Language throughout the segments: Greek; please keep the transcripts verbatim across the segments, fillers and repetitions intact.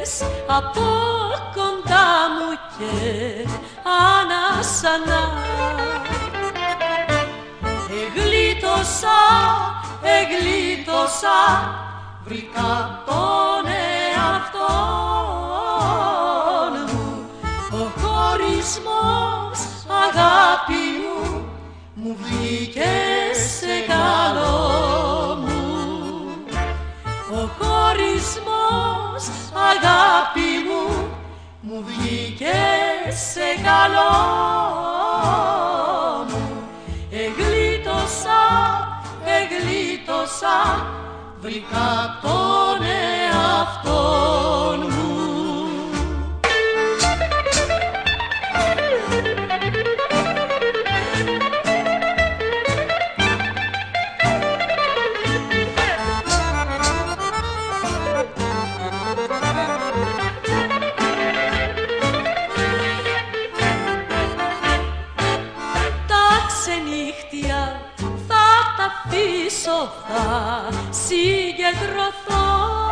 βγήκες από κοντά μου και ανάσανα. Εγλίτωσα, εγλίτωσα, βρήκα τον εαυτόν μου. Ο χωρισμός, αγάπη μου, μου βγήκε σε καλό μου. Ο χωρισμός, αγάπη μου, μου βγήκε σε καλό μου. Εγλίτωσα, εγλίτωσα, βρήκα τον εαυτόν μου. Ξενύχτια θα τα αφήσω, θα συγκεντρωθώ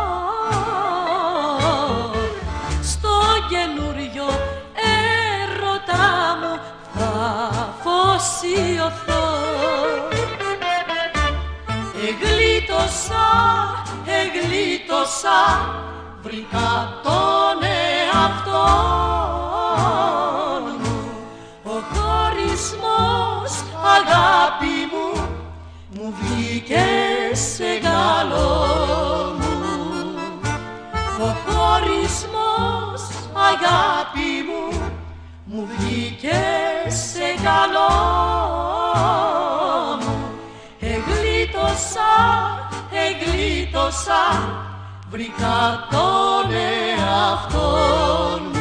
στο καινούριο έρωτά μου, θα αφοσιωθώ. Εγλίτωσα, εγλίτωσα, βρήκα τον εαυτόν μου. Ο χωρισμός, αγάπη μου, μου βγήκε σε καλό μου. Ο χωρισμός, αγάπη μου, μου βγήκε σε καλό μου. Εγλίτωσα, εγλίτωσα, βρήκα τον εαυτόν μου.